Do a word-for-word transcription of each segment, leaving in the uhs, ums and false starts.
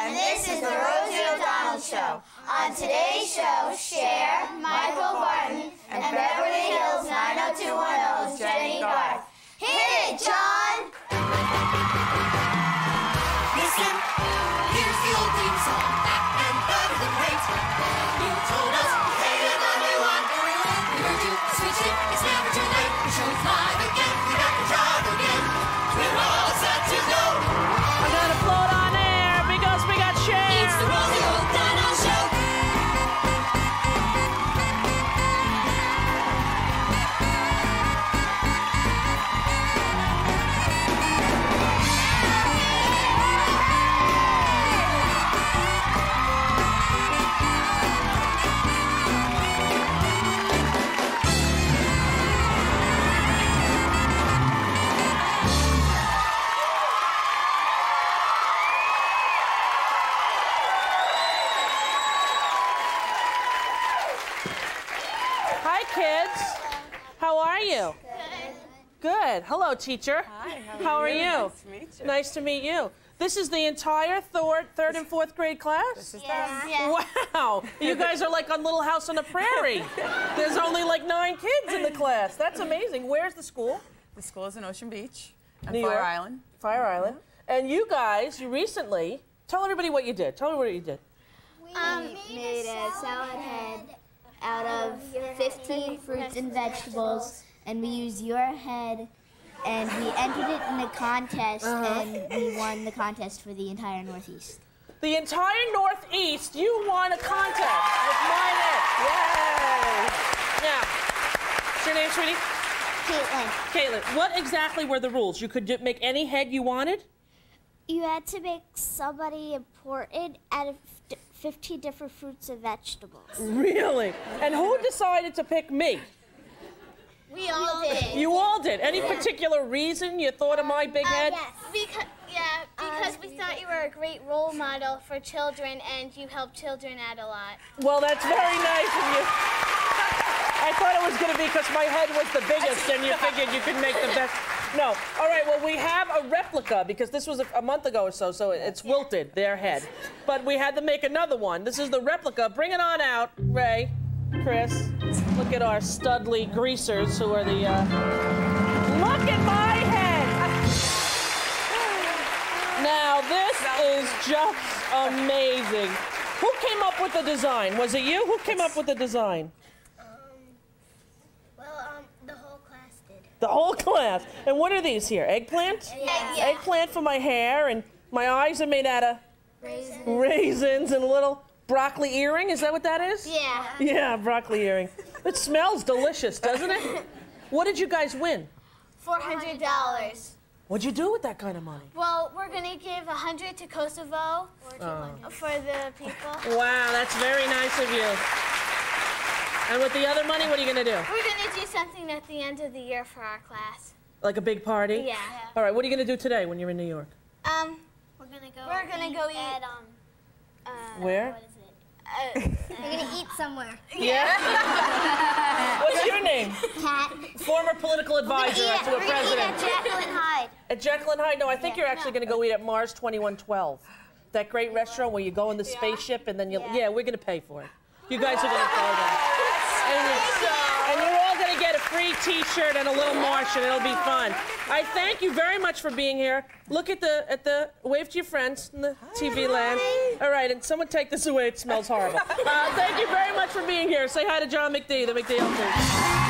and this is the Rosie O'Donnell Show. On today's show, Cher, Michael Vartan, and Beverly Hills nine oh two one oh's Jennie Garth. Hit it, John! Listen, here's the old theme song, back and better than great. You told us, hey, you're the new one. We heard you, switch it, it's never too late. The show's live again, we got the job again. We're all set to go. I'm gonna float on air because we got Cher. It's the Rosie O'Donnell Show. Hi, kids. How are you? Good. Good. Hello, teacher. Hi, how are, How are you? you? Nice to meet you. Nice to meet you. This is the entire third, third and fourth grade class? This is Yeah. them. Yeah. Wow. You guys are like on Little House on the Prairie. There's only like nine kids in the class. That's amazing. Where's the school? The school is in Ocean Beach on New Fire York. Island. Fire Island. And you guys, you recently, tell everybody what you did. Tell me what you did. We made a salad head out of fifteen fruits and vegetables, and we used your head, and we entered it in a contest, Uh-huh. and we won the contest for the entire Northeast. The entire Northeast, you won a contest with my head. Yay! Now, what's your name, sweetie? Caitlin, Caitlin, what exactly were the rules? You could do, make any head you wanted? you had to make somebody important out of fifteen different fruits and vegetables. Really? And who decided to pick me? We all did. You all did. Any particular reason you thought of my big head? Yes. Because, yeah, because we thought you were a great role model for children, and you help children out a lot. Well, that's very nice of you. I thought it was going to be because my head was the biggest and you figured you could make the best. No. All right, well, we have a replica because this was a, a month ago or so, so it's wilted, their head. But we had to make another one. This is the replica. Bring it on out, Ray, Chris. Look at our studly greasers who are the, uh... Look at my head! Now, this is just amazing. Who came up with the design? Was it you? Who came up with the design? The whole class. And what are these here? Eggplant? Yeah. yeah. Eggplant for my hair, and my eyes are made out of Raisins. raisins and a little broccoli earring. Is that what that is? Yeah. Yeah, broccoli earring. It smells delicious, doesn't it? What did you guys win? four hundred dollars. What'd you do with that kind of money? Well, we're going to give one hundred to Kosovo for the people. Wow, that's very nice of you. And with the other money, what are you going to do? We're going to do something at the end of the year for our class. Like a big party? Yeah. All right, what are you going to do today when you're in New York? Um, we're going to go We're going to go eat At, um, uh, Where? what is it? uh, We're gonna eat somewhere. Yeah? What's your name? Cat. Former political advisor to a We're gonna eat president. at Jekyll and Hyde. At Jekyll and Hyde? No, I think Yeah. you're actually going to go eat at Mars twenty-one twelve. That great restaurant where you go in the spaceship and then you... Yeah. Yeah, we're going to pay for it. You guys are going to pay that. And, you, and you're all going to get a free T-shirt and a little Martian. It'll be fun. I thank you very much for being here. Look at the... at the wave to your friends in the T V land. All right, and someone take this away. It smells horrible. Uh, thank you very much for being here. Say hi to John McD, the McDale team.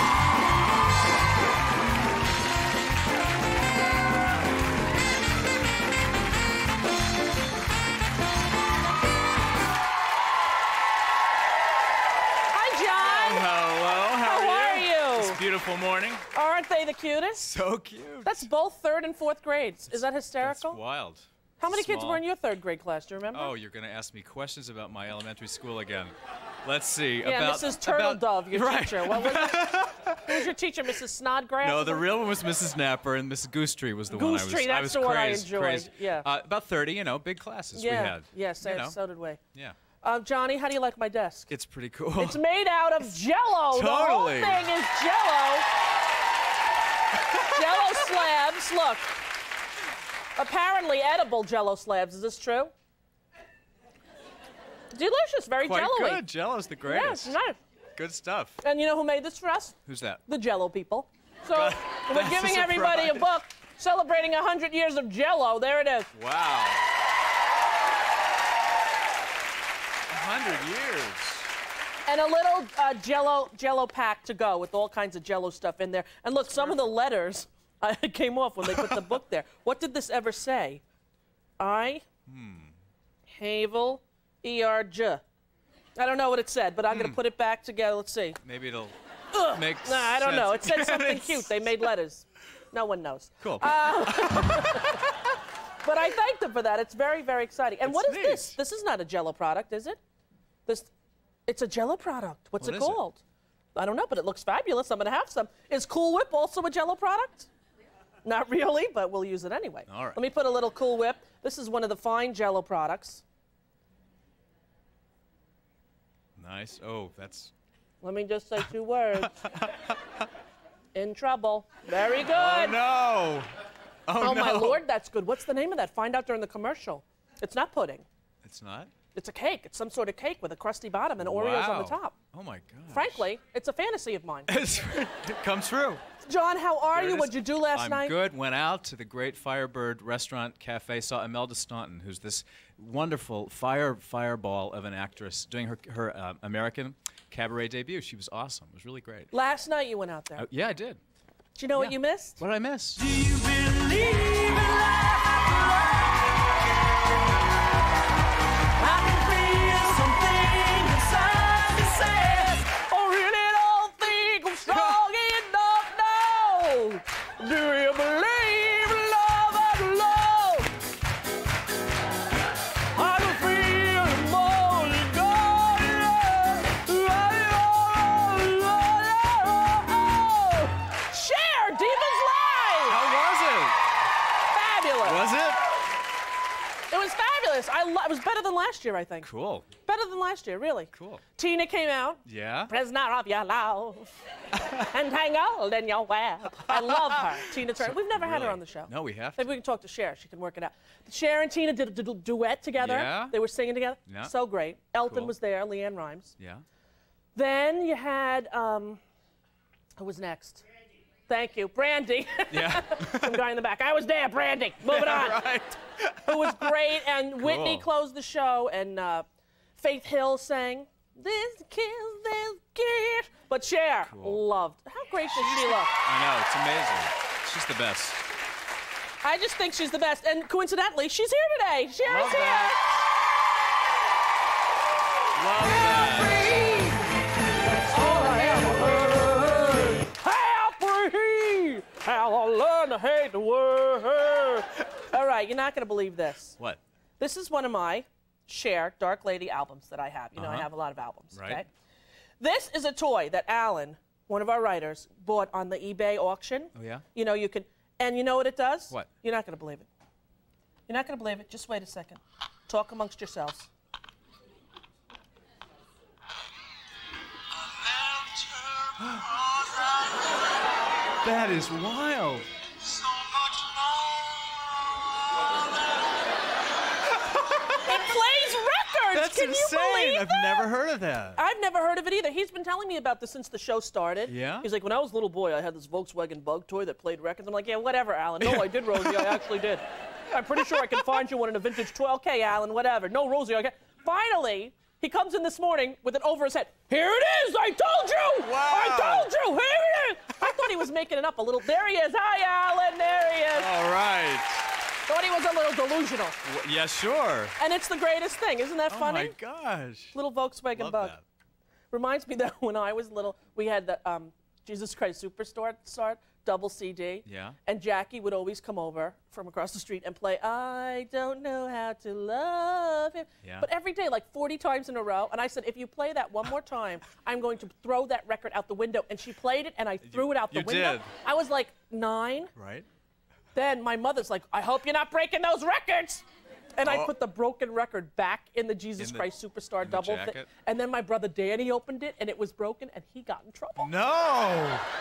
Beautiful morning. Aren't they the cutest? So cute. That's both third and fourth grades. Is that hysterical? That's wild. How many kids Small. were in your third grade class? Do you remember? Oh, you're going to ask me questions about my elementary school again. Let's see. Yeah, about, Missus Turtle about, Dove, your right. teacher. What was it? Who was your teacher, Missus Snodgrass? No, the real one was Missus Napper, and Missus Goosetree was the one I was. Goosetree, I that's was the one I crazed, enjoyed. crazed. Yeah. Uh, about thirty, you know, big classes yeah. we had. Yes, you yeah, know. so did we. Yeah. Um, Johnny, how do you like my desk? It's pretty cool. It's made out of Jell-O. The whole Totally. thing is Jell-O. Jell-O slabs. Look. Apparently edible Jell-O slabs. Is this true? Delicious, very Quite jello-y. good. Jello's the greatest. Yes, nice. Good stuff. And you know who made this for us? Who's that? The Jello people. So God, we're that's a giving everybody a surprise. book celebrating one hundred years of Jello. There it is. Wow. one hundred years. And a little uh, Jello Jello pack to go with all kinds of Jello stuff in there. And look, some of the letters uh, came off when they put the book there. What did this ever say? I, hmm. Havel, E R J. I don't know what it said, but I'm hmm. going to put it back together. Let's see. Maybe it'll Ugh. make Nah, I don't sense. know. It said something cute. They made letters. No one knows. Cool. Uh, but I thanked them for that. It's very, very exciting. And It's what is neat. this? This is not a Jello product, is it? This, it's a Jello product. What's What it is it? called? I don't know, but it looks fabulous. I'm going to have some. Is Cool Whip also a Jello product? Not really, but we'll use it anyway. All right. Let me put a little Cool Whip. This is one of the fine Jello products. Nice. Oh, that's... Let me just say two words. In trouble. Very good. Oh, no. Oh, Oh, no. my Lord, that's good. What's the name of that? Find out during the commercial. It's not pudding. It's not? It's a cake. It's some sort of cake with a crusty bottom and Oreos on the Wow. top. Oh, my God. Frankly, it's a fantasy of mine. It's, it comes through. John, how are There it you? is. What'd you do last I'm night? good. Went out to the great Firebird Restaurant Cafe. Saw Imelda Staunton, who's this wonderful fire fireball of an actress doing her, her uh, American cabaret debut. She was awesome. It was really great. Last night you went out there. Uh, yeah, I did. Do you know yeah. what you missed? What did I miss? Do you believe in I can feel something inside me says, Oh, really don't think I'm strong enough now. Do you believe in love and love? I can feel the more you go. Cher, Divas Live! How was Fabulous. it? Was it? It was fabulous. I lo- it was better than last year, I think. Cool. Better than last year, really. Cool. Tina came out. Yeah? Prisoner of your love, entangled in your web. I love her, Tina Turner. We've never had her Really? on the show. No, we have to. Maybe we can talk to Cher. She can work it out. Cher and Tina did a du- duet together. Yeah? They were singing together. Yeah. So great. Elton Cool. was there. Leanne Rimes. Yeah. Then you had um, who was next? Thank you, Brandy. Yeah. Some guy in the back. I was there, Brandy. Moving on. Right. It was great, and Whitney Cool. closed the show, and uh, Faith Hill sang, "This kiss, this kiss." But Cher Cool. loved. How great does she look? I know. It's amazing. She's the best. I just think she's the best, and coincidentally, she's here today. Cher Love is here. that. Love that. All I ever heard. How free, how I learned to hate the word. All right, you're not going to believe this. What? This is one of my Cher Dark Lady albums that I have. You know, I Uh-huh. have a lot of albums. Right. Okay? This is a toy that Alan, one of our writers, bought on the eBay auction. Oh, yeah? You know, you can, and you know what it does? What? You're not going to believe it. You're not going to believe it. Just wait a second. Talk amongst yourselves. That is wild. It plays records. That's Can insane. you believe I've that? never heard of that. I've never heard of it either. He's been telling me about this since the show started. Yeah? He's like, when I was a little boy, I had this Volkswagen Bug toy that played records. I'm like, yeah, whatever, Alan. No, I did, Rosie. I actually did. I'm pretty sure I can find you one in a vintage toy. Okay, Alan, whatever. No, Rosie, I can't. Finally, he comes in this morning with it over his head. Here it is. I told you. Wow. I told you. Here it is. I thought he was making it up a little. There he is. Hi, Alan. There he is. All right. Thought he was a little delusional. W- yeah, sure. And it's the greatest thing. Isn't that Oh, funny? my gosh. Little Volkswagen Love Bug. that. Reminds me that when I was little, we had the um, Jesus Christ Superstar start, double C D. Yeah. And Jackie would always come over from across the street and play, I don't know how to love him. Yeah. But every day, like forty times in a row. And I said, if you play that one more time, I'm going to throw that record out the window. And she played it, and I threw it out the you window. did. I was like nine. Right? Then my mother's like, I hope you're not breaking those records. And I Oh. put the broken record back in the Jesus In the- Christ Superstar in the double thing. jacket? And then my brother Danny opened it, and it was broken, and he got in trouble. No.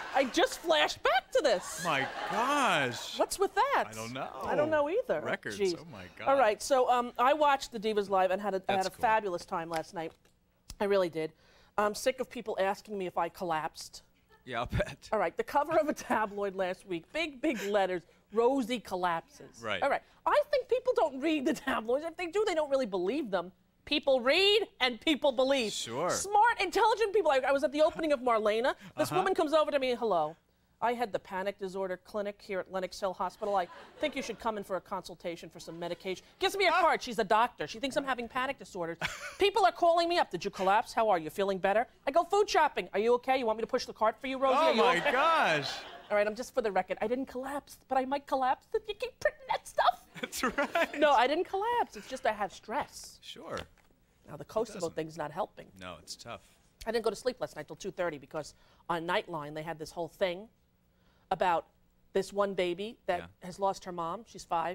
I just flashed back to this. My gosh. What's with that? I don't know. I don't know either. Records. Jeez. Oh my God. All right, so um, I watched the Divas Live and had a, I had a cool. fabulous time last night. I really did. I'm sick of people asking me if I collapsed. Yeah, I'll bet. All right, the cover of a tabloid last week, big, big letters, Rosie collapses. Right. All right, I think people don't read the tabloids. If they do, they don't really believe them. People read and people believe. Sure. Smart, intelligent people. I, I was at the opening of Marlena. This Uh-huh. woman comes over to me, hello. I had the panic disorder clinic here at Lenox Hill Hospital. I think you should come in for a consultation for some medication. Gives me a card. She's a doctor. She thinks I'm having panic disorders. People are calling me up. Did you collapse? How are you? Feeling better? I go food shopping. Are you okay? You want me to push the cart for you, Rosie? Oh Are you my okay? gosh. All right, I'm just for the record. I didn't collapse, but I might collapse if you keep printing that stuff. That's right. No, I didn't collapse. It's just I have stress. Sure. Now, the Kosovo thing's not helping. No, it's tough. I didn't go to sleep last night till two thirty because on Nightline they had this whole thing about this one baby that Yeah. has lost her mom. She's five.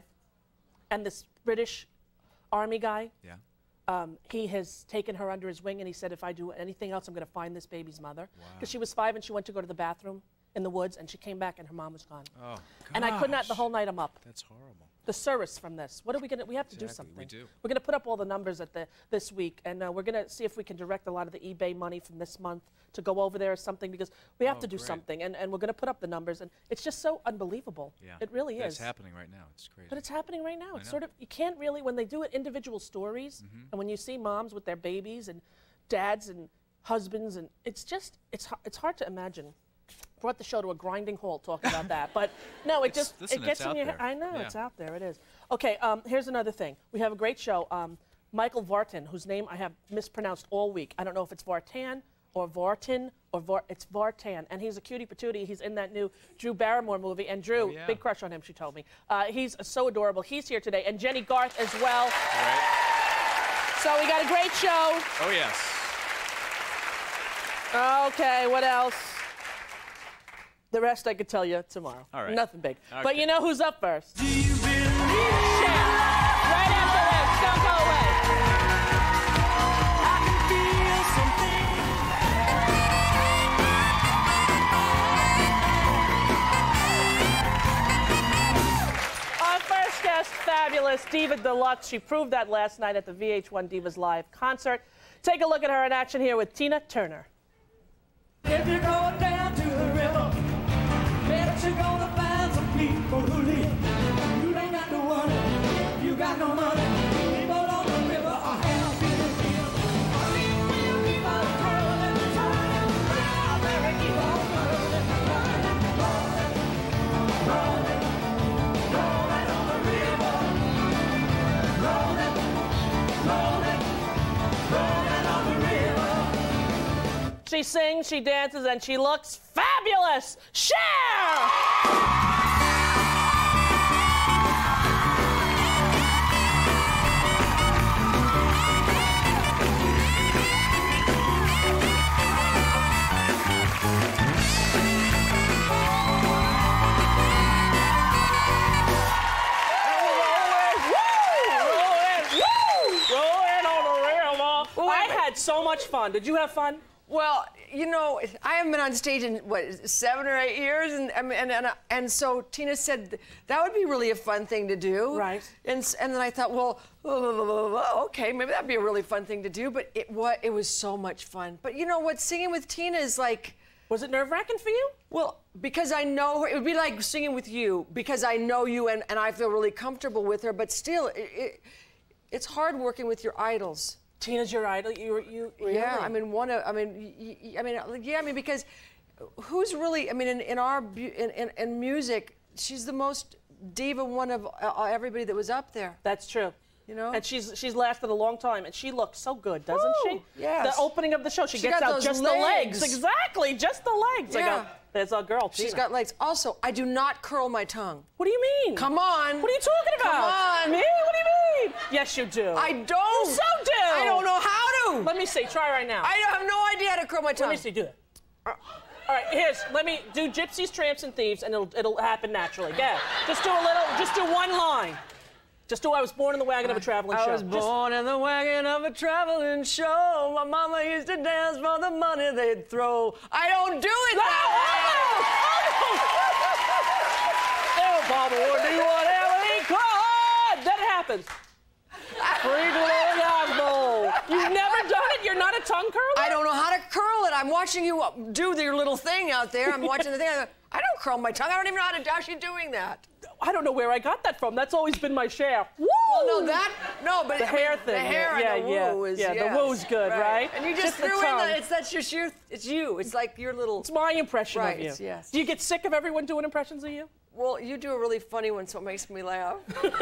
And this British Army guy, Yeah. um, he has taken her under his wing and he said, if I do anything else, I'm going to find this baby's mother. Because she was five and she went to go to the bathroom in the woods and she came back and her mom was gone. Oh, And I could not, gosh. the whole night I'm up. That's horrible. The service from this. What are we gonna? We have to do Exactly, something. we do. We're gonna put up all the numbers at the this week, and uh, we're gonna see if we can direct a lot of the eBay money from this month to go over there or something because we have Oh, to do great. something, and, and we're gonna put up the numbers, and it's just so unbelievable. Yeah. It really But is. It's happening right now. It's crazy. But it's happening right now. I It's know. sort of you can't really when they do it individual stories, Mm-hmm. and when you see moms with their babies and dads and husbands, and it's just it's h- it's hard to imagine. Brought the show to a grinding halt talking about that, but no, it It's- just listen, it gets it's in out your there. head. I know Yeah. it's out there. It is. Okay, um, here's another thing. We have a great show. Um, Michael Vartan, whose name I have mispronounced all week. I don't know if it's Vartan or Vartan or Var. It's Vartan, and he's a cutie patootie. He's in that new Drew Barrymore movie, and Drew, Oh, yeah. big crush on him. She told me. Uh, he's so adorable. He's here today, and Jennie Garth as well. Right? So we got a great show. Oh, yes. Okay, what else? The rest I could tell you tomorrow. All right. Nothing big. Okay. But you know who's up first? Do you believe? Cher. Right after this. Don't go away. I can feel something. Our first guest, fabulous Diva Deluxe. She proved that last night at the V H one Divas Live concert. Take a look at her in action here with Tina Turner. If you go down to the river, bet you're gonna find some people who live. You ain't got to worry, you got no money. People on the river are happy to feel. Keep on rolling, rolling, rolling, keep on rolling, rolling, rolling, rolling, rolling on the river. Rolling, rolling, rolling on the river. She sings, she dances, and she looks fabulous! Cher! I had so much fun. Did you have fun? Well, you know, I haven't been on stage in what seven or eight years, and and and, and, and so Tina said that would be really a fun thing to do. Right. And s- and then I thought, well, okay, maybe that'd be a really fun thing to do. But it what it was so much fun. But you know what, singing with Tina is like. Was it nerve-wracking for you? Well, because I know her, it would be like singing with you because I know you and, and I feel really comfortable with her. But still, it, it, it's hard working with your idols. Tina's your idol. You, you, really? Yeah, I mean, one of, I mean, y- y- I mean, yeah, I mean, because who's really, I mean, in, in our, bu- in, in, in music, she's the most diva one of uh, everybody that was up there. That's true. You know? And she's she's lasted a long time, and she looks so good, doesn't Woo, she? yes. The opening of the show, she, She gets got out those just the legs. legs. Exactly, just the legs. I Yeah. go, there's a girl, Tina. She's got legs. Also, I do not curl my tongue. What do you mean? Come on. What are you talking about? Come on. Me? What do you mean? Yes, you do. I don't. You so do. I don't know how to. Let me see. Try right now. I have no idea how to curl my tongue. Let me see. Do it. All right, here's. Let me do gypsies, tramps, and thieves, and it'll it'll happen naturally. Go. Just do a little. Just do one line. Just do I was born in the wagon of a traveling I show. was Just- born in the wagon of a traveling show. My mama used to dance for the money they'd throw. I don't do it that way. happens. Freak orgasmo. You've never done it? You're not a tongue curler? I don't know how to curl it. I'm watching you do your little thing out there. I'm watching the thing. I, go, I don't curl my tongue. I don't even know how to actually doing that. I don't know where I got that from. That's always been my Cher. Woo! Well, no, that, no, but the I hair mean, thing. The hair yeah, and the yeah, woo is, yeah. yes, The woo's good, right? right? And you just, just threw the in tongue. the, it's that's just your, it's you. It's like your little. It's my impression right, of you. Yes. Do you get sick of everyone doing impressions of you? Well, you do a really funny one, so it makes me laugh.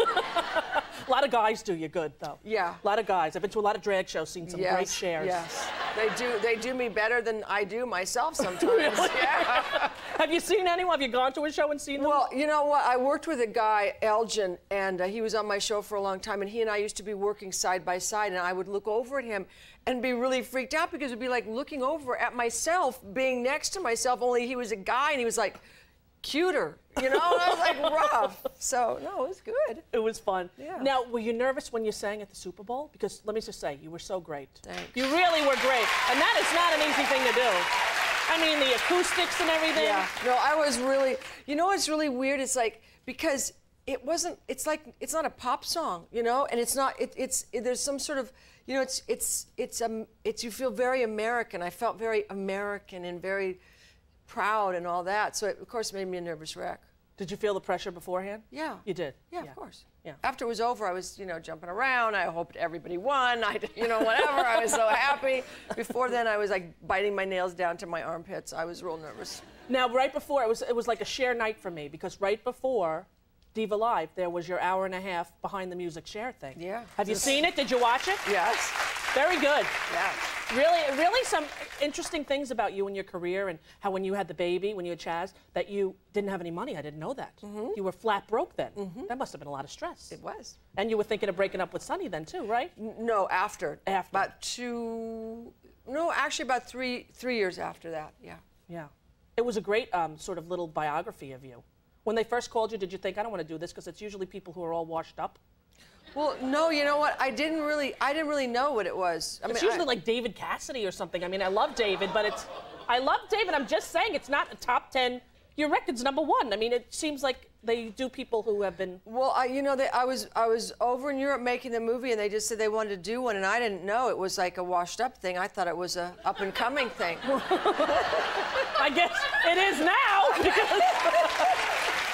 A lot of guys do you good, though. Yeah. A lot of guys. I've been to a lot of drag shows, seen some yes, great shares. Yes. They do. They do me better than I do myself sometimes. Really? Yeah. Have you seen anyone? Have you gone to a show and seen them? Well, you know what? I worked with a guy, Elgin, and uh, he was on my show for a long time, and he and I used to be working side by side, and I would look over at him and be really freaked out because it would be like looking over at myself, being next to myself, only he was a guy, and he was like, cuter, you know? And I was like, rough. So, no, it was good. It was fun. Yeah. Now, were you nervous when you sang at the Super Bowl? Because let me just say, you were so great. Thanks. You really were great. And that is not an easy thing to do. I mean, the acoustics and everything. Yeah. No, I was really, you know what's really weird? It's like, because it wasn't, it's like, it's not a pop song, you know? And it's not, it, it's, it, there's some sort of, you know, it's, it's, it's, um, it's, you feel very American. I felt very American and very proud and all that. So it, of course, made me a nervous wreck. Did you feel the pressure beforehand? Yeah. You did? Yeah, yeah, of course. Yeah. After it was over, I was, you know, jumping around. I hoped everybody won. I, you know, whatever. I was so happy. Before then, I was like biting my nails down to my armpits. I was real nervous. Now, right before, it was, it was like a Cher night for me, because right before Diva Live, there was your hour and a half behind the music Cher thing. Yeah. Have you seen it? Did you watch it? Yes. Very good. Yeah. Really, really some interesting things about you and your career, and how when you had the baby, when you had Chaz, that you didn't have any money. I didn't know that. Mm-hmm. You were flat broke then. Mm-hmm. That must have been a lot of stress. It was. And you were thinking of breaking up with Sonny then too, right? N no, after. After. About two, no, actually about three, three years after that, yeah. Yeah. It was a great um, sort of little biography of you. When they first called you, did you think, I don't want to do this, because it's usually people who are all washed up? Well, no, you know what? I didn't really, I didn't really know what it was. I It's mean, usually I, like David Cassidy or something. I mean, I love David, but it's, I love David. I'm just saying it's not a top ten. Your record's number one. I mean, it seems like they do people who have been. Well, I, you know, they, I was, I was over in Europe making the movie, and they just said they wanted to do one, and I didn't know it was like a washed-up thing. I thought it was a up-and-coming thing. I guess it is now. Because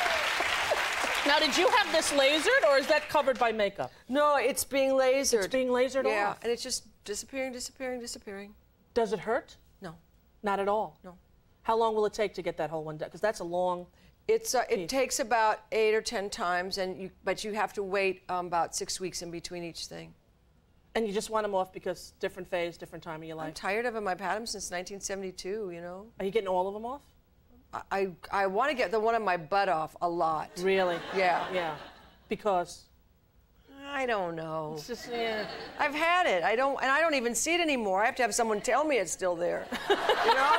now, did you have this lasered, or is that covered by makeup? No, it's being lasered. It's being lasered yeah, off. and it's just disappearing, disappearing, disappearing. Does it hurt? No. Not at all? No. How long will it take to get that whole one done? Because that's a long... It's, uh, it takes about eight or ten times, and you, but you have to wait um, about six weeks in between each thing. And you just want them off because different phase, different time of your life? I'm tired of them. I've had them since nineteen seventy-two, you know? Are you getting all of them off? I, I, I want to get the one on my butt off a lot. Really? Yeah. Yeah. Because? I don't know. It's just, yeah. I've had it. I don't, and I don't even see it anymore. I have to have someone tell me it's still there. You know?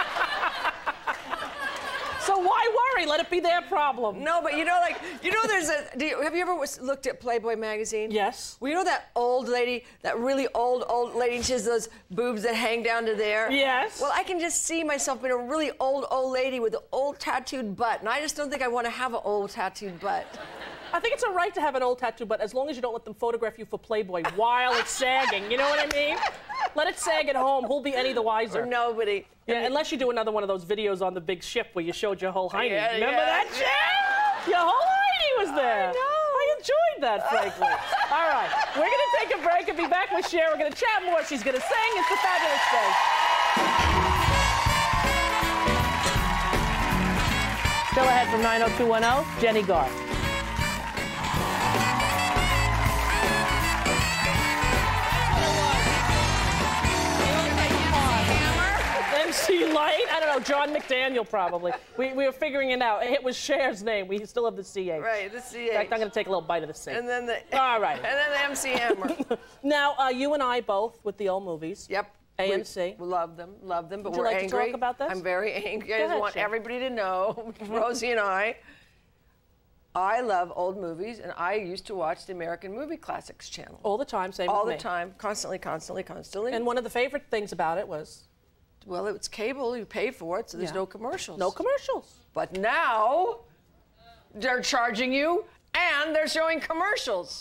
So why worry? Let it be their problem. No, but you know, like, you know, there's a. Do you, have you ever was, looked at Playboy magazine? Yes. Well, you know that old lady, that really old, old lady, and she has those boobs that hang down to there? Yes. Well, I can just see myself being a really old, old lady with an old tattooed butt, and I just don't think I want to have an old tattooed butt. I think it's all right to have an old tattoo, but as long as you don't let them photograph you for Playboy while it's sagging, you know what I mean? Let it sag at home. Who'll be any the wiser? Or nobody. Yeah, unless you do another one of those videos on the big ship where you showed your whole hiney. Yeah, Remember yeah, that, Cher? Your whole hiney was there. I know. I enjoyed that, frankly. All right, we're going to take a break and be back with Cher. We're going to chat more. She's going to sing. It's the Fabulous Day. Still ahead from nine oh two one oh, Jennie Garth. M C Light? I don't know, John McDaniel probably. We, we were figuring it out. It was Cher's name. We still have the C H. Right, the C H. In fact, I'm going to take a little bite of the C. And then the. All right. And then the M C Hammer. Now, uh, you and I both with the old movies. Yep. A M C. We love them, love them, but Would you we're like angry. to talk about this? I'm very angry. I Go just ahead, want Cher. everybody to know, Rosie and I, I love old movies, and I used to watch the American Movie Classics channel. All the time, same All with the me. time, constantly, constantly, constantly. And one of the favorite things about it was? Well, it's cable, you pay for it, so there's Yeah. no commercials. No commercials. But now, they're charging you, and they're showing commercials.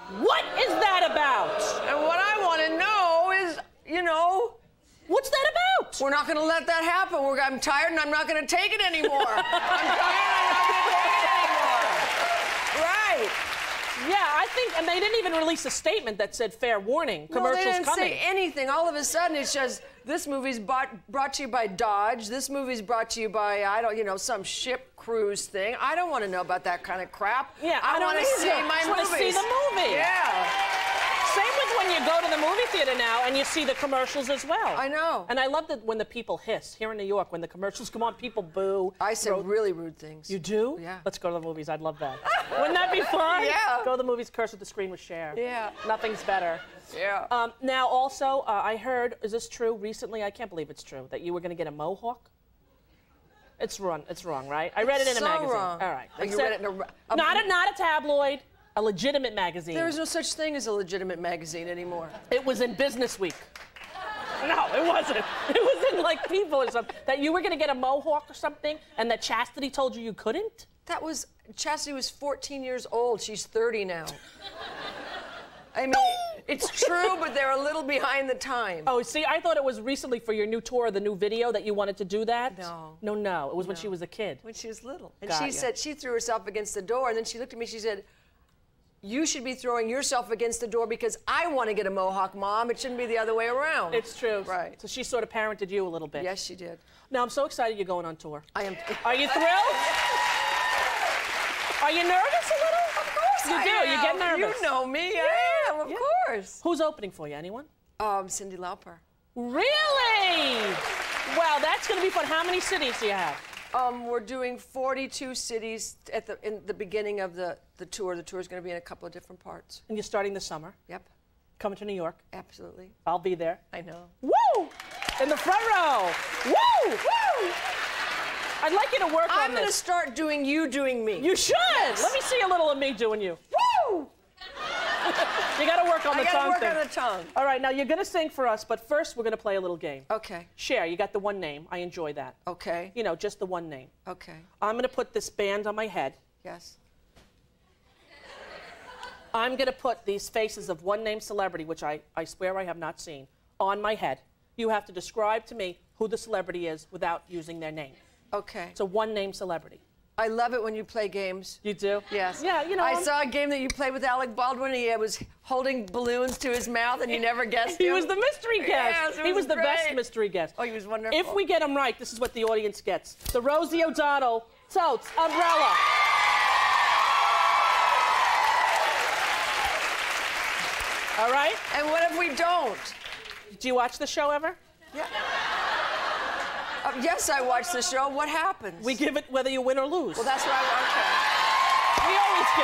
What is that about? And what I want to know is, you know, what's that about? We're not going to let that happen. We're, I'm tired and I'm not going to take it anymore. I'm tired and I'm not going to take it anymore. Right. Yeah, I think, and they didn't even release a statement that said fair warning, commercials no, they didn't coming. say anything. All of a sudden, it's just, this movie's bought, brought to you by Dodge. This movie's brought to you by, I don't, you know, some ship cruise thing. I don't want to know about that kind of crap. Yeah, I, I don't want to see either. my I movies. want to see the movie. Yeah. Same with when you go to the movie theater now and you see the commercials as well. I know. And I love that when the people hiss. Here in New York, when the commercials come on, people boo. I say Ro- really rude things. You do? Yeah. Let's go to the movies. I'd love that. Wouldn't that be fun? Yeah. Go to the movies, curse at the screen with Cher. Yeah. Nothing's better. Yeah. Um, now, also, uh, I heard, is this true recently? I can't believe it's true, that you were going to get a mohawk? It's wrong. It's wrong, right? I read it in so a magazine. Wrong. All right. Oh, you said, read it in a, a not a not a tabloid, a legitimate magazine. There is no such thing as a legitimate magazine anymore. It was in Business Week. No, it wasn't. It was in like People or something. That you were going to get a mohawk or something, and that Chastity told you you couldn't. That was Chastity was fourteen years old. She's thirty now. I mean, it's true, but they're a little behind the time. Oh, see, I thought it was recently for your new tour, the new video, that you wanted to do that. No. No, no. It was No. when she was a kid. When she was little. And Got she ya. said, she threw herself against the door, and then she looked at me, she said, you should be throwing yourself against the door because I want to get a mohawk, Mom. It shouldn't be the other way around. It's true. Right. So she sort of parented you a little bit. Yes, she did. Now, I'm so excited you're going on tour. I am. Are you thrilled? Are you nervous a little? Of course You I do. am. You get nervous. You know me. I am, of Yeah. course. Who's opening for you? Anyone? Um, Cyndi Lauper. Really? Well, that's going to be fun. How many cities do you have? Um, we're doing forty-two cities at the in the beginning of the, the tour. The tour is going to be in a couple of different parts. And you're starting this summer. Yep, Coming to New York. absolutely. I'll be there. I know. Woo! In the front row. Woo! Woo! I'd like you to work I'm on going to this. start doing you doing me. You should. Let me see a little of me doing you. Woo! You got to work on the I got to tongue work thing. on the tongue. All right, now you're going to sing for us, but first we're going to play a little game. Okay. Cher, you got the one name. I enjoy that. Okay. You know, just the one name. Okay. I'm going to put this band on my head. Yes. I'm going to put these faces of one name celebrity, which I, I swear I have not seen, on my head. You have to describe to me who the celebrity is without using their name. Okay. So one name celebrity. I love it when you play games. You do? Yes. Yeah, you know. I I'm- saw a game that you played with Alec Baldwin. He was holding balloons to his mouth, and you never guessed He him. was the mystery guest. Yes, it he was was the best great. mystery guest. Oh, he was wonderful. If we get him right, this is what the audience gets. The Rosie O'Donnell Totes umbrella. All right? And what if we don't? Do you watch the show ever? Yeah. Uh, yes, I watched the show. What happens? We give it whether you win or lose. Well, that's what I We always give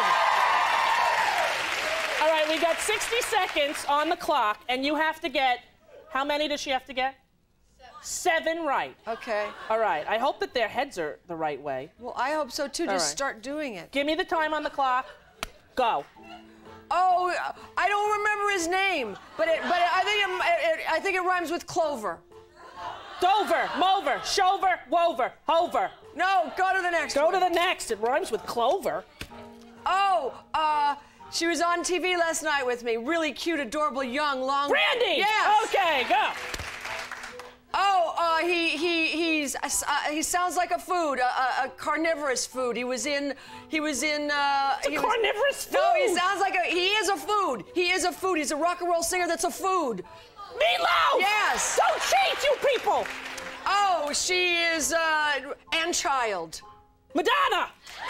it. All right, we got sixty seconds on the clock, and you have to get, how many does she have to get? Seven. Seven right. okay. Okay. All right, I hope that their heads are the right way. Well, I hope so too. All Just right. start doing it. Give me the time on the clock. Go. Oh, I don't remember his name, but it, but I think it, it, I think it rhymes with clover. Dover, mover, shover, wover, hover. No, go to the next Go one. to the next. It rhymes with clover. Oh, uh, she was on T V last night with me. Really cute, adorable, young, long. Brandy! Yes. Okay, go. Oh, uh, he he he's uh, he sounds like a food, a, a, a carnivorous food. He was in he was in. Uh, It's a he was- carnivorous food. No, he sounds like a. He is a food. He is a food. He's a rock and roll singer. That's a food. Meatloaf! Yes. Don't cheat, you people! Oh, she is uh, Ann Child. Madonna!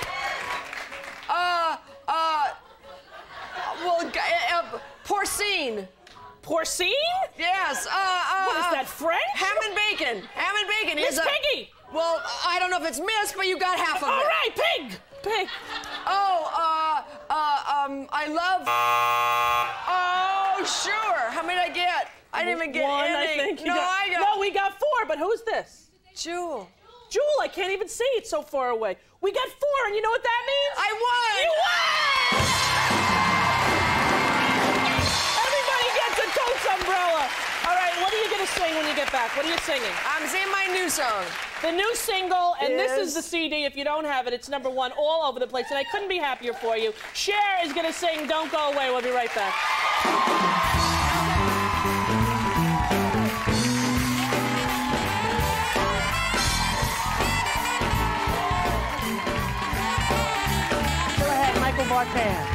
Uh, uh, well, g- uh, uh, porcine. Porcine? Yes. Uh, uh, What is uh, that, French? Ham and bacon. Ham and bacon Miss is a. Piggy! Well, I don't know if it's Miss, but you got half of All it. right, pig! Pig. Oh, uh, uh, um, I love. Oh, sure. How many did I get? I didn't even get One, any. I think. You No, got, I got. No, we got four, but who's this? Jewel. Jewel, I can't even see it so far away. We got four, and you know what that means? I won. You won! Everybody gets a Totes umbrella. All right, what are you going to to sing when you get back? What are you singing? I'm singing my new song. The new single, and Is... this is the C D. If you don't have it, it's number one all over the place, and I couldn't be happier for you. Cher is going to sing Don't Go Away. We'll be right back. Go ahead, Michael Vartan.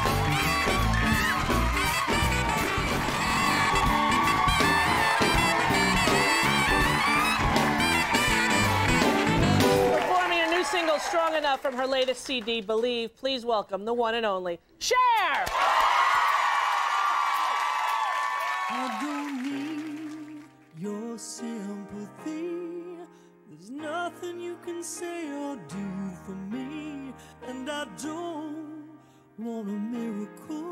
Single Strong Enough from her latest C D, Believe. Please welcome the one and only Cher! I don't need your sympathy. There's nothing you can say or do for me. And I don't want a miracle.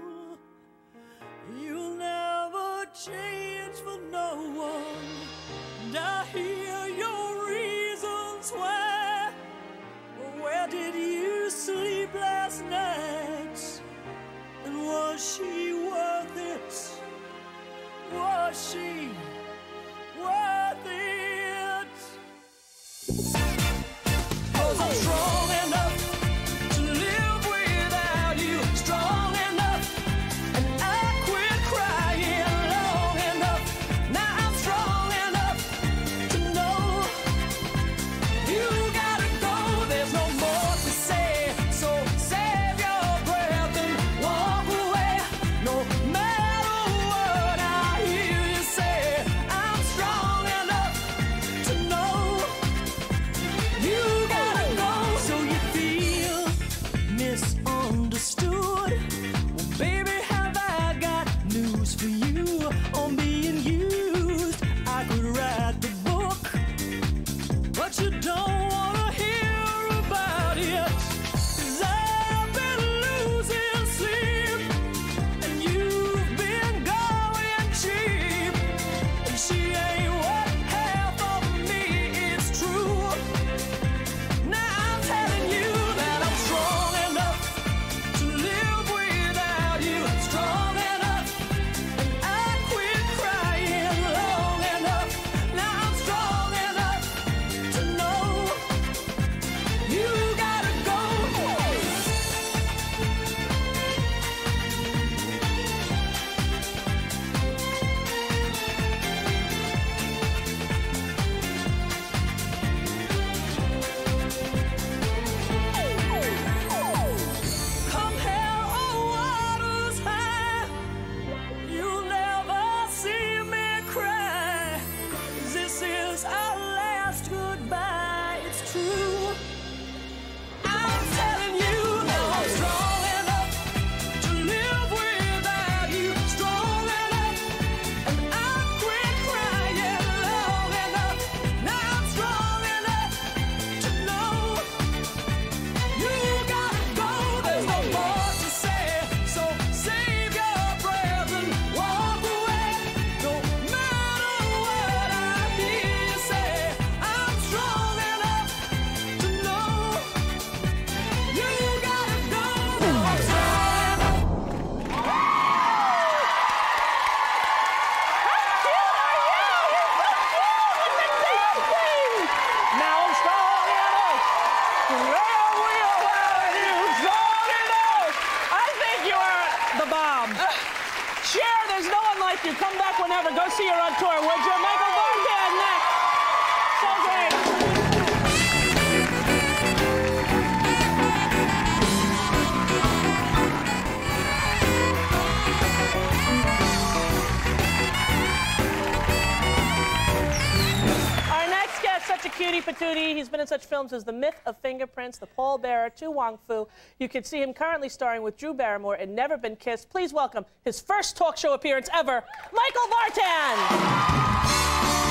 You'll never change for no one. And I hear your reasons why. Where did you sleep last night? And was she worth it? Was she worth it? 'Cause I'm strong enough to live without you. Strong enough, and I quit crying long enough. Now I'm strong enough to know you gotta go. There's no more to say, so save your breath and walk away. No matter what I hear you say, I'm strong enough to know you gotta go. So you feel misunderstood? Well, baby, have I got news for you on being used? I could write the book, but you don't wanna hear about it. 'Cause I've been losing sleep, and you've been going cheap. And she ain't what half of me is true. Now I'm telling you that I'm strong enough to live without you. Strong enough, and I quit crying long enough. Now I'm strong enough to know you gotta go. Come hell or waters high, you'll never see me cry. This is our last goodbye, it's true. I'm telling you now I'm strong enough to live without you. Strong enough, and I quit crying long enough. Now I'm strong enough to know you gotta go. There's no more to say, so save your breath and walk away. No matter what I hear you say, I'm strong enough to know you gotta go. I'm strong enough. Now I'm strong enough to live without you. Strong enough. I think you are the bomb. Cher, there's no one like you. Come back whenever. Go see her on tour, would you? Michael Vartan next. So great. Our next guest, such a cutie patootie. He's been in such films as The Myth of Fingerprints, The Pall Bearer, To Wong Fu. You can see him currently starring with Drew Barrymore in Never Been Kissed. Please welcome his first talk show appearance ever, Michael Vartan.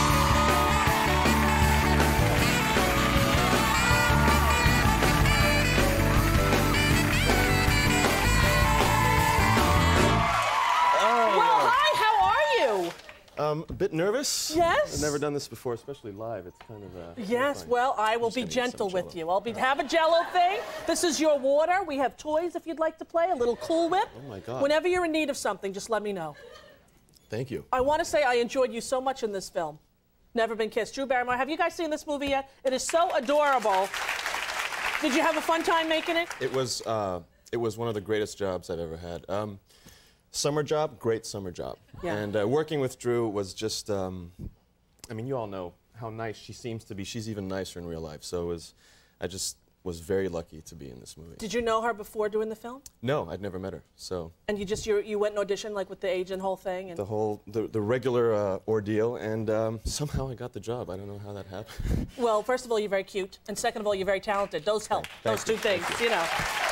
Well, hi, how are you? Um, a bit nervous. Yes? I've never done this before, especially live. It's kind of uh, Yes, well, I will be gentle with you. I'll be have a Jello thing. This is your water. We have toys if you'd like to play. A little Cool Whip. Oh my God. Whenever you're in need of something, just let me know. Thank you. I want to say I enjoyed you so much in this film. Never Been Kissed. Drew Barrymore, have you guys seen this movie yet? It is so adorable. Did you have a fun time making it? It was, uh, it was one of the greatest jobs I've ever had. Um, summer job, great summer job. Yeah. And uh, working with Drew was just, um, I mean, you all know how nice she seems to be. She's even nicer in real life. So it was, I just was very lucky to be in this movie. Did you know her before doing the film? No, I'd never met her, so. And you just, you, you went and auditioned, like, with the agent whole thing? And the whole, the, the regular uh, ordeal, and um, somehow I got the job. I don't know how that happened. Well, first of all, you're very cute, and second of all, you're very talented. Those help, Thank those you. two things, Thank you. you know.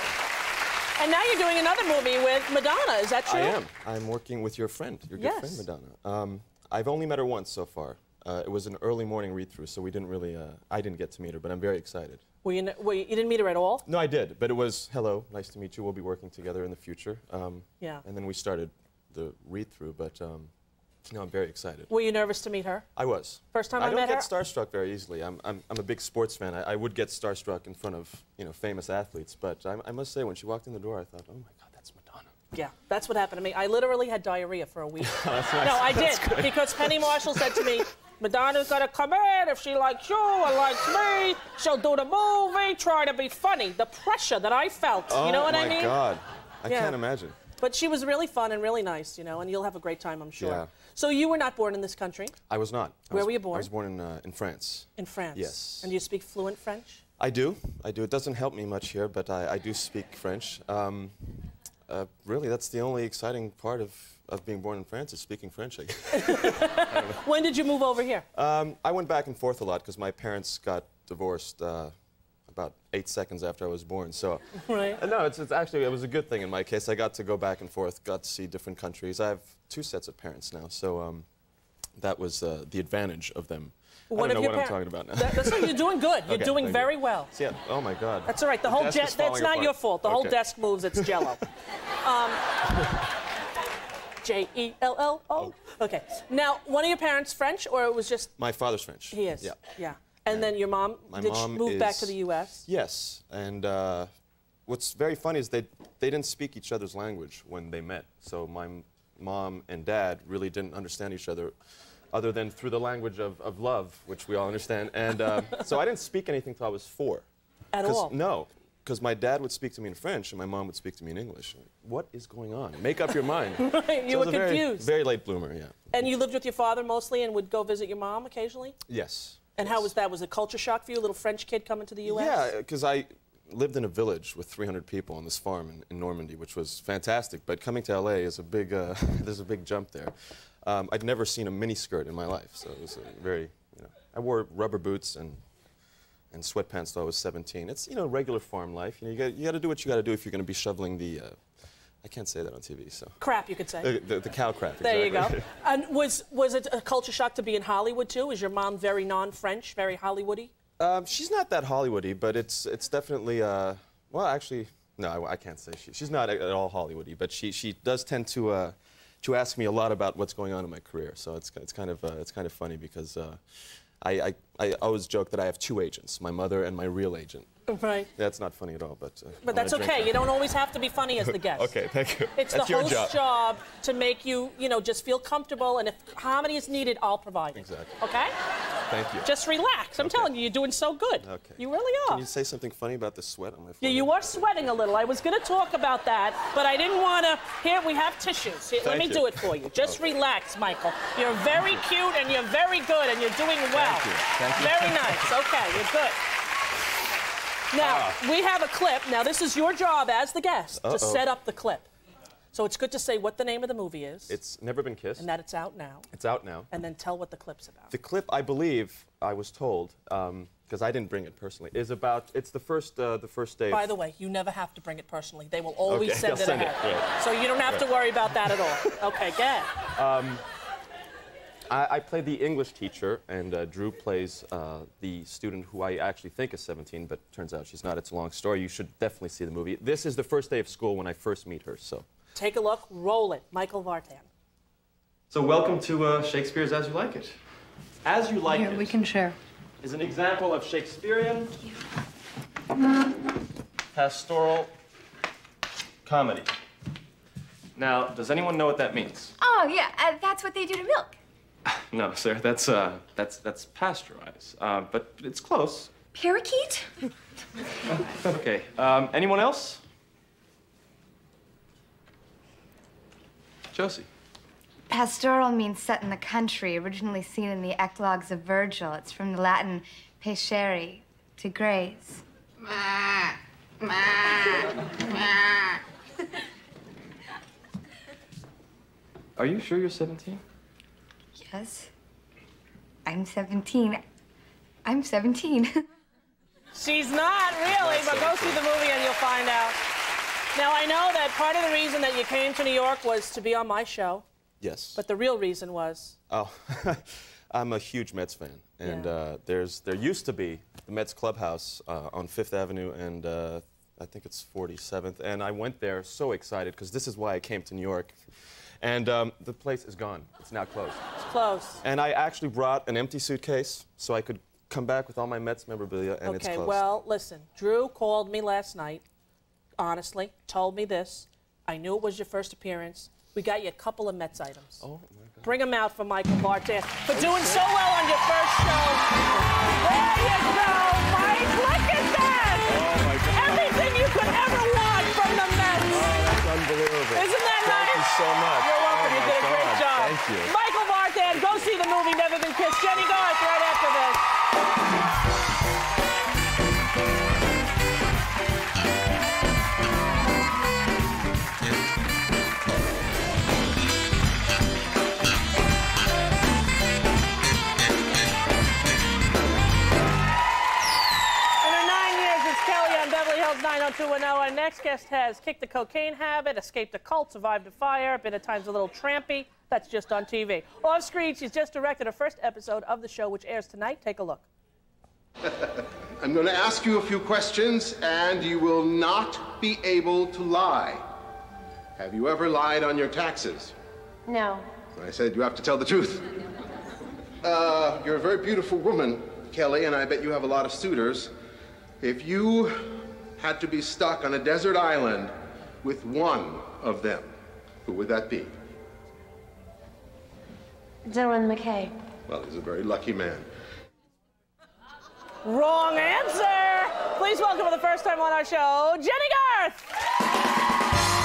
And now you're doing another movie with Madonna, is that true? I am. I'm working with your friend, your good Yes. friend Madonna. Um, I've only met her once so far. Uh, it was an early morning read-through, so we didn't really, uh, I didn't get to meet her, but I'm very excited. Were you, were you, you didn't meet her at all? No, I did, but it was, hello, nice to meet you, we'll be working together in the future. Um, Yeah. And then we started the read-through, but um, no, I'm very excited. Were you nervous to meet her? I was. First time I, I don't met get her? starstruck very easily. I'm, I'm, I'm a big sports fan. I, I would get starstruck in front of, you know, famous athletes, but I, I must say, when she walked in the door, I thought, oh my God, that's Madonna. Yeah, that's what happened to me. I literally had diarrhea for a week. That's nice. No, I did, That's good. because Penny Marshall said to me, Madonna's gonna come in, if she likes you or likes me, she'll do the movie, try to be funny. The pressure that I felt, Oh you know what I mean? my God, I Yeah. can't imagine. But she was really fun and really nice, you know, and you'll have a great time, I'm sure. Yeah. So you were not born in this country? I was not. I Where was, were you born? I was born in, uh, in France. In France? Yes. And you speak fluent French? I do, I do. It doesn't help me much here, but I, I do speak French. Um, uh, really, that's the only exciting part of, of being born in France, is speaking French, I guess. When did you move over here? Um, I went back and forth a lot because my parents got divorced uh, about eight seconds after I was born. So, Right. uh, no, it's, it's actually, it was a good thing in my case. I got to go back and forth, got to see different countries. I have two sets of parents now, so um, that was uh, the advantage of them. One I don't of know your what I'm par- talking about now. That, that's right, you're doing good. You're Okay, doing thank very you. well. See, yeah, oh my God. That's all right. The The whole desk jet, is that's falling not apart. your fault. The whole Okay. desk moves, it's jello. um, J E L L O. Okay. Now, one of your parents French, or it was just... My father's French. He is? Yeah. Yeah. And then your mom, My did mom she move back is- to the U S? Yes, and uh, what's very funny is they, they didn't speak each other's language when they met. So my m- mom and dad really didn't understand each other other than through the language of, of love, which we all understand. And uh, so I didn't speak anything till I was four. At 'Cause- all? No, because my dad would speak to me in French and my mom would speak to me in English. What is going on? Make up your mind. Right, you So I were was a very- confused. Very late bloomer, yeah. And you lived with your father mostly and would go visit your mom occasionally? Yes. And how was that? Was it culture shock for you, a little French kid coming to the U S? Yeah, because I lived in a village with three hundred people on this farm in, in Normandy, which was fantastic. But coming to L A is a big, uh, there's a big jump there. Um, I'd never seen a miniskirt in my life, so it was a very, you know, I wore rubber boots and and sweatpants till I was seventeen. It's, you know, regular farm life. You know, you got you got to do what you got to do if you're going to be shoveling the. Uh, I can't say that on T V, so. Crap, you could say. The, the, the cow crap. There you go. exactly. And was was it a culture shock to be in Hollywood too? Is your mom very non-French, very Hollywoody? Um, she's not that Hollywoody, but it's it's definitely uh, well, actually, no, I, I can't say she, she's not at all Hollywoody, but she she does tend to uh, to ask me a lot about what's going on in my career. So it's it's kind of uh, it's kind of funny because uh, I, I I always joke that I have two agents, my mother and my real agent. Right. That's not funny at all, but. Uh, But I that's wanna drink okay. now. You don't always have to be funny as the guest. Okay, thank you. It's that's the your host's job. job to make you, you know, just feel comfortable, and if comedy is needed, I'll provide it. Exactly. Okay? Thank you. Just relax. I'm Okay. telling you, you're doing so good. Okay. You really are. Can you say something funny about the sweat on my Yeah, forehead? you are sweating a little. I was going to talk about that, but I didn't want to. Here, we have tissues. Here, let Thank me you. do it for you. Just relax, Michael. You're very cute, and you're very good, and you're doing well. Thank you. Thank you. Very nice. Okay, you're good. Now, Ah. we have a clip. Now, this is your job as the guest Uh-oh. to set up the clip. So it's good to say what the name of the movie is. It's Never Been Kissed. And that it's out now. It's out now. And then tell what the clip's about. The clip, I believe, I was told, because I didn't bring it personally, is about. It's the first, uh, the first day. By of, the way, you never have to bring it personally. They will always Okay, send they'll it send it, ahead. right. So you don't have to worry about that at all. Okay, go ahead. I, I play the English teacher, and uh, Drew plays uh, the student who I actually think is seventeen, but turns out she's not. It's a long story. You should definitely see the movie. This is the first day of school when I first meet her. So. Take a look. Roll it. Michael Vartan. So welcome to uh, Shakespeare's As You Like It. As You Like Here, It we can share. is an example of Shakespearean pastoral comedy. Now, does anyone know what that means? Oh, Oh, yeah, uh, that's what they do to milk. No, sir, that's, uh, that's, that's pasteurized. Uh, but it's close. Parakeet? Okay, um, anyone else? Josie. Pastoral means set in the country, originally seen in the Eclogues of Virgil. It's from the Latin pescere, to graze. Are you sure you're seventeen? Yes. I'm seventeen. I'm seventeen. She's not really, but go see the movie and you'll find out. Now, I know that part of the reason that you came to New York was to be on my show. Yes. But the real reason was? Oh, I'm a huge Mets fan. And Yeah. uh, there's there used to be the Mets clubhouse uh, on Fifth Avenue and uh, I think it's forty-seventh. And I went there so excited because this is why I came to New York. And um, the place is gone. It's now closed. It's closed. And I actually brought an empty suitcase so I could come back with all my Mets memorabilia, and it's Okay, closed. well, listen. Drew called me last night, honestly, told me this. I knew it was your first appearance. We got you a couple of Mets items. Oh, my God. Bring them out for Michael Vartan for doing so well on your first show. There you go, Mike. Look at that. Oh, my God. Everything you could ever want from the Mets. Oh, that's unbelievable. Isn't that Thank nice? you so much. You're welcome. Oh, You my did a great God. job. Thank you. Michael Vartan, go see the movie Never Been Kissed. Jennie Garth right after this. nine oh two one oh. Our next guest has kicked the cocaine habit, escaped a cult, survived a fire, been at times a little trampy. That's just on T V. Off screen, she's just directed her first episode of the show, which airs tonight. Take a look. I'm going to ask you a few questions, and you will not be able to lie. Have you ever lied on your taxes? No. I said you have to tell the truth. Uh, you're a very beautiful woman, Kelly, and I bet you have a lot of suitors. If you had to be stuck on a desert island with one of them, who would that be? Gentleman McKay. Well, he's a very lucky man. Wrong answer. Please welcome for the first time on our show, Jennie Garth.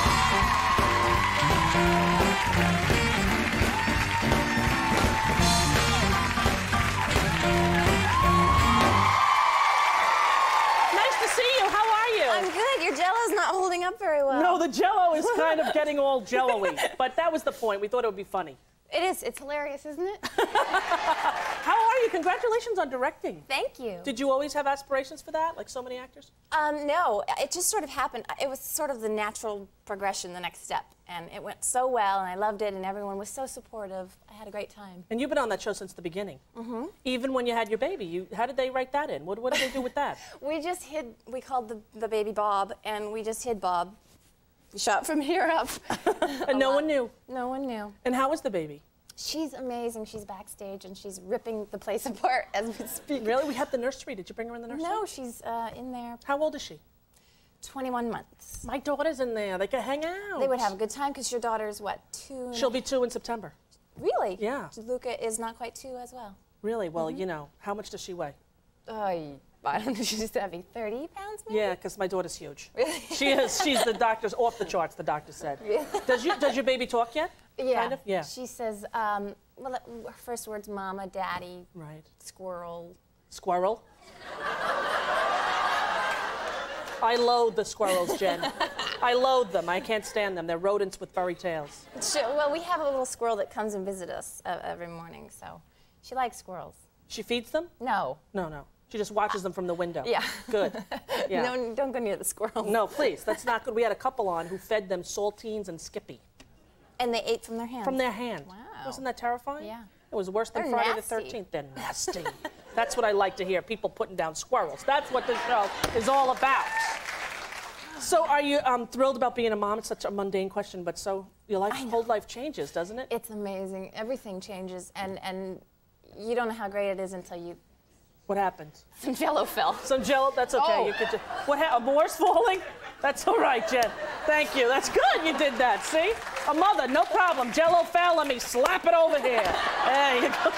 I'm good. Your Jello's not holding up very well. No, the Jello is kind of getting all Jello-y. But that was the point. We thought it would be funny. It is. It's hilarious, isn't it? How are you? Congratulations on directing. Thank you. Did you always have aspirations for that, like so many actors? Um, no. It just sort of happened. It was sort of the natural progression, the next step. And it went so well, and I loved it, and everyone was so supportive. I had a great time. And you've been on that show since the beginning. Mm-hmm. Even when you had your baby. You, how did they write that in? What, what did they do with that? We just hid, we called the, the baby Bob, and we just hid Bob. We shot from here up. And no lot. one knew? No one knew. And how was the baby? She's amazing. She's backstage, and she's ripping the place apart as we speak. Really? We have the nursery. Did you bring her in the nursery? No, she's uh, in there. How old is she? twenty-one months. My daughter's in there. They could hang out. They would have a good time because your daughter's, what, two? She'll be two in September. Really? Yeah. Luca is not quite two as well. Really? Well, mm-hmm. you know, how much does she weigh? Uh, I don't know. She's heavy. thirty pounds, maybe? Yeah, because my daughter's huge. Really? She is. She's the doctor's off the charts, the doctor said. Really? Does, you, does your baby talk yet? Yeah. Kind of? Yeah. She says, um, well, her first words, mama, daddy, right. squirrel. Squirrel? I loathe the squirrels, Jen. I loathe them. I can't stand them. They're rodents with furry tails. She, well, we have a little squirrel that comes and visits us uh, every morning, so she likes squirrels. She feeds them? No. No, no. She just watches them from the window. Yeah. Good. Yeah. No, don't go near the squirrels. No, please. That's not good. We had a couple on who fed them saltines and Skippy. And they ate from their hands? From their hand. Wow. Wasn't that terrifying? Yeah. It was worse than They're Friday nasty. the thirteenth. They're nasty. That's what I like to hear, people putting down squirrels. That's what this show is all about. So are you um, thrilled about being a mom? It's such a mundane question, but so your life, whole life changes, doesn't it? It's amazing. Everything changes, and, and you don't know how great it is until you... What happened? Some Jello fell. Some Jello? That's okay. Oh. You could just, what happened? More's falling? That's all right, Jen. Thank you. That's good you did that, see? A mother, no problem. Jello fell, let me slap it over here. There you go.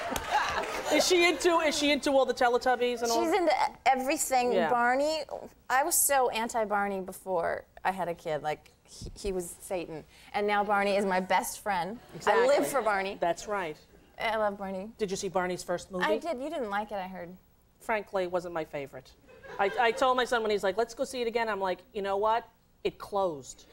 Is she into, is she into all the Teletubbies and all? She's into everything. Yeah. Barney, I was so anti-Barney before I had a kid. Like, he, he was Satan. And now Barney is my best friend. Exactly. I live for Barney. That's right. I love Barney. Did you see Barney's first movie? I did. You didn't like it, I heard. Frankly, it wasn't my favorite. I, I told my son when he's like, let's go see it again, I'm like, you know what? It closed.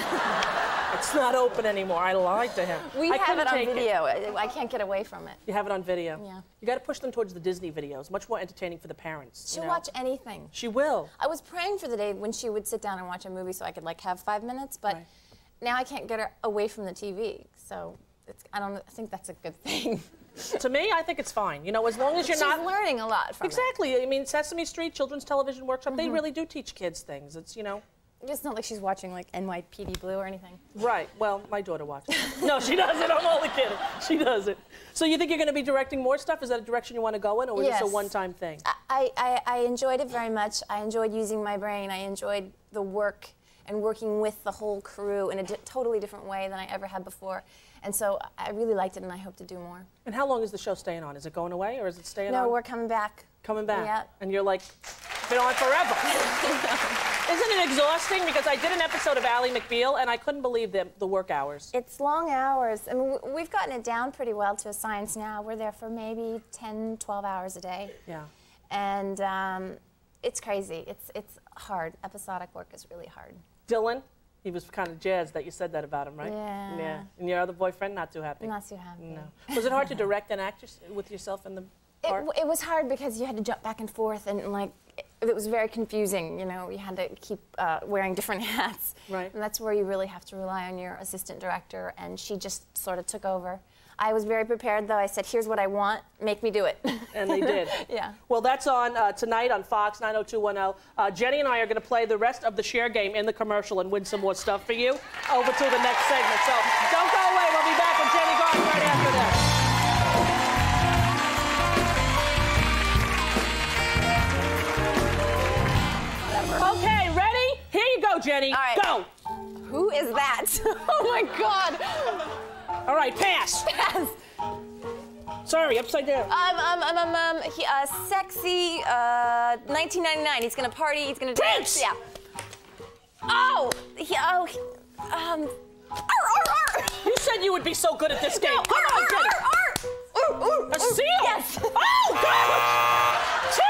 It's not open anymore. I lied to him. We I have it on take video. I, I can't get away from it. You have it on video? Yeah. You got to push them towards the Disney videos. Much more entertaining for the parents. She'll you know? watch anything. She will. I was praying for the day when she would sit down and watch a movie so I could like have five minutes, but Right. now I can't get her away from the T V. So it's, I don't I think that's a good thing. To me, I think it's fine. You know, as long as you're She's not learning a lot from exactly. it. I mean, Sesame Street Children's Television Workshop, Mm-hmm. they really do teach kids things. It's, you know. It's not like she's watching like N Y P D Blue or anything. Right. Well, my daughter watches it. No, she doesn't. I'm only kidding. She doesn't. So you think you're going to be directing more stuff? Is that a direction you want to go in, or is Yes. this a one-time thing? I, I, I enjoyed it very much. I enjoyed using my brain. I enjoyed the work and working with the whole crew in a di totally different way than I ever had before. And so I really liked it, and I hope to do more. And how long is the show staying on? Is it going away, or is it staying no, on? No, we're coming back. Coming back. Yep. And you're like, been on forever. Isn't it exhausting? Because I did an episode of Ally McBeal, and I couldn't believe the, the work hours. It's long hours. I mean, we've gotten it down pretty well to a science now. We're there for maybe ten, twelve hours a day. Yeah. And um, it's crazy. It's, it's hard. Episodic work is really hard. Dylan, he was kind of jazzed that you said that about him, right? Yeah. Yeah. And your other boyfriend, not too happy? Not too happy. No. Was it hard to direct and act with yourself in the part? It, it was hard because you had to jump back and forth, and like it, it was very confusing. You know, you had to keep uh, wearing different hats. Right. And that's where you really have to rely on your assistant director, and she just sort of took over. I was very prepared, though. I said, here's what I want, make me do it. And they did. Yeah. Well, that's on uh, tonight on Fox nine oh two one oh. Uh, Jenny and I are going to play the rest of the Cher game in the commercial and win some more stuff for you. Over to the next segment. So don't go away. We'll be back with Jennie Garth right after this. Okay, ready? Here you go, Jenny. All right. Go. Who is that? Oh, my God. All right, pass. Pass. Sorry, upside down. Um, um, um, um, um, he, uh, sexy, uh, nineteen ninety-nine. He's gonna party, he's gonna Prince! dance. Yeah. Oh, he, oh, he, um, arr, arr, arr. You said you would be so good at this game. No, Come arr, on, arr, Jenny. arr, arr. Ooh, ooh, A ooh. seal? Yes. Oh, God!